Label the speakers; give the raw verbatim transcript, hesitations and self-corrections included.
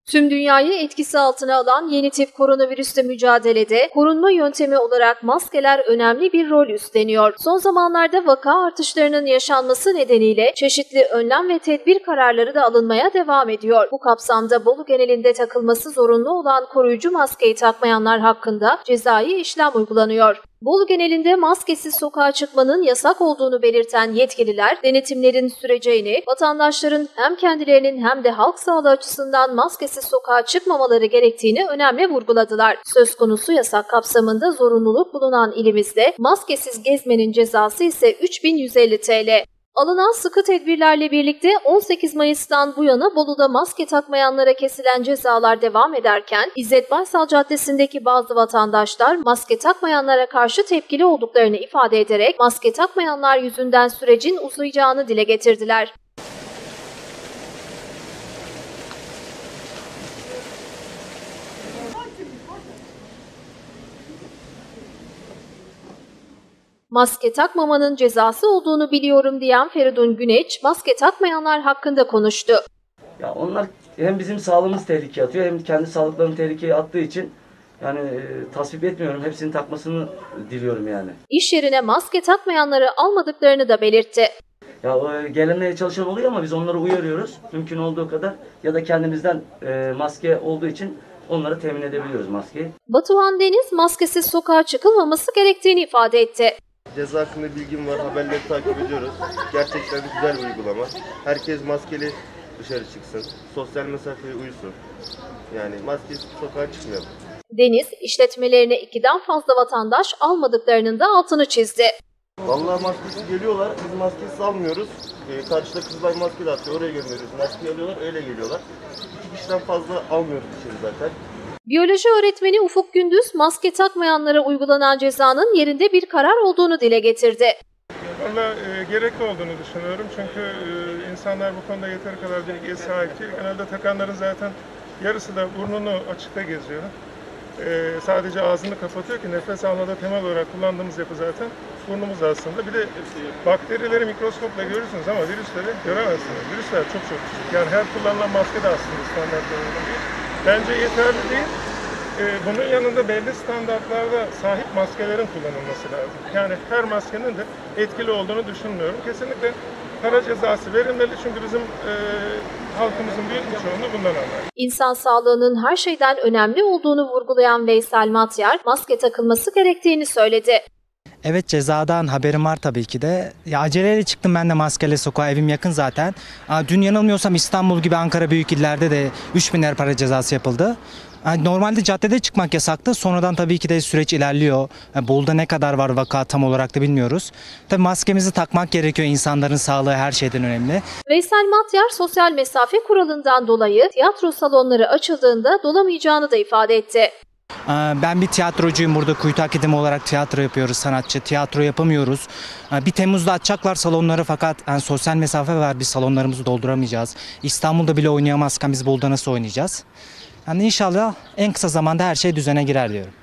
Speaker 1: Tüm dünyayı etkisi altına alan yeni tip koronavirüsle mücadelede korunma yöntemi olarak maskeler önemli bir rol üstleniyor. Son zamanlarda vaka artışlarının yaşanması nedeniyle çeşitli önlem ve tedbir kararları da alınmaya devam ediyor. Bu kapsamda Bolu genelinde takılması zorunlu olan koruyucu maskeyi takmayanlar hakkında cezai işlem uygulanıyor. Bolu genelinde maskesiz sokağa çıkmanın yasak olduğunu belirten yetkililer, denetimlerin süreceğini, vatandaşların hem kendilerinin hem de halk sağlığı açısından maskesiz sokağa çıkmamaları gerektiğini önemli vurguladılar. Söz konusu yasak kapsamında zorunluluk bulunan ilimizde maskesiz gezmenin cezası ise üç bin yüz elli TL. Alınan sıkı tedbirlerle birlikte on sekiz Mayıs'tan bu yana Bolu'da maske takmayanlara kesilen cezalar devam ederken İzzet Baysal Caddesi'ndeki bazı vatandaşlar maske takmayanlara karşı tepkili olduklarını ifade ederek maske takmayanlar yüzünden sürecin uzayacağını dile getirdiler. Maske takmamanın cezası olduğunu biliyorum diyen Feridun Güneç, maske takmayanlar hakkında konuştu.
Speaker 2: Ya onlar hem bizim sağlığımız tehlikeye atıyor hem kendi sağlıklarını tehlikeye attığı için yani e, tasvip etmiyorum. Hepsini takmasını diliyorum yani.
Speaker 1: İş yerine maske takmayanları almadıklarını da belirtti.
Speaker 2: Ya e, gelenmeye çalışan oluyor ama biz onları uyarıyoruz. Mümkün olduğu kadar ya da kendimizden e, maske olduğu için onları temin edebiliyoruz maskeyi.
Speaker 1: Batuhan Deniz maskesiz sokağa çıkılmaması gerektiğini ifade etti.
Speaker 3: Ceza hakkında bilgim var, haberleri takip ediyoruz. Gerçekten güzel bir uygulama. Herkes maskeli dışarı çıksın, sosyal mesafeye uysun. Yani maskesiz sokağa çıkmayalım.
Speaker 1: Deniz, işletmelerine ikiden fazla vatandaş almadıklarının da altını çizdi.
Speaker 3: Vallahi maskesiz geliyorlar, biz maskesiz almıyoruz. Ee, karşıda kızlar maske de atıyor, oraya gönderiyoruz. Maske alıyorlar, öyle geliyorlar. İki kişiden fazla almıyoruz dışarı zaten.
Speaker 1: Biyoloji öğretmeni Ufuk Gündüz, maske takmayanlara uygulanan cezanın yerinde bir karar olduğunu dile getirdi.
Speaker 4: Valla e, gerekli olduğunu düşünüyorum çünkü e, insanlar bu konuda yeteri kadar bilgiye sahip değil. Genelde takanların zaten yarısı da burnunu açıkta geziyor. E, sadece ağzını kapatıyor ki nefes almada temel olarak kullandığımız yapı zaten burnumuz aslında. Bir de bakterileri mikroskopla görürsünüz ama virüsleri göremezsiniz. Virüsler çok çok küçük. Yani her kullanılan maske de aslında standartlara uygun değil. Bence yeterli değil. Bunun yanında belli standartlarda sahip maskelerin kullanılması lazım. Yani her maskenin de etkili olduğunu düşünmüyorum. Kesinlikle para cezası verilmeli çünkü bizim e, halkımızın büyük bir çoğunluğu bundan anlar.
Speaker 1: İnsan sağlığının her şeyden önemli olduğunu vurgulayan Veysel Matyar, maske takılması gerektiğini söyledi.
Speaker 5: Evet, cezadan haberim var tabii ki de. Ya aceleyle çıktım ben de maskeli sokağa, evim yakın zaten. Dün yanılmıyorsam İstanbul gibi Ankara büyük illerde de üç bin lira para cezası yapıldı. Normalde caddede çıkmak yasaktı. Sonradan tabii ki de süreç ilerliyor. Bolu'da ne kadar var vaka tam olarak da bilmiyoruz. Tabii maskemizi takmak gerekiyor. İnsanların sağlığı her şeyden önemli.
Speaker 1: Veysel Matyar sosyal mesafe kuralından dolayı tiyatro salonları açıldığında dolamayacağını da ifade etti.
Speaker 5: Ben bir tiyatrocuyum, burada Kuytu Akademi olarak tiyatro yapıyoruz, sanatçı. Tiyatro yapamıyoruz. bir Temmuz'da açacaklar salonları fakat yani sosyal mesafe var, biz salonlarımızı dolduramayacağız. İstanbul'da bile oynayamazken biz Bolu'da nasıl oynayacağız? Yani inşallah en kısa zamanda her şey düzene girer diyorum.